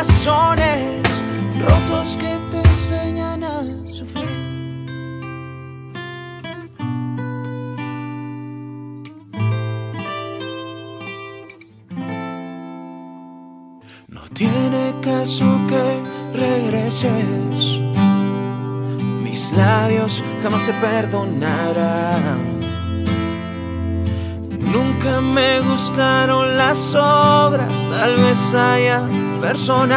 corazones rotos que te enseñan a sufrir. No tiene caso que regreses, mis labios jamás te perdonarán. Nunca me gustaron las obras, tal vez haya personas